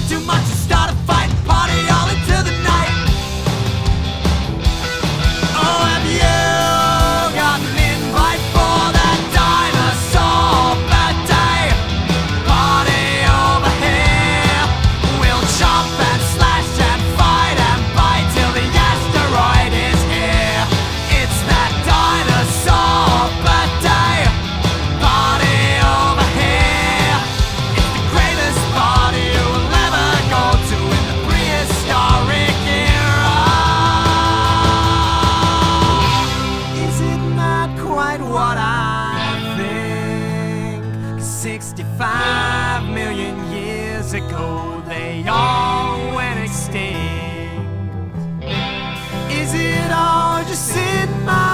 too much to start a fight, party all into the night. Oh, have you got an invite for that dinosaur birthday? Party over here. We'll chomp and slash and fight and bite till the asteroid is here. It's that dinosaur birthday. Party over here. It's the greatest party you'll ever go to in the prehistoric era. Is it not quite what I think? 65 million years ago they all went extinct. Is it all just in my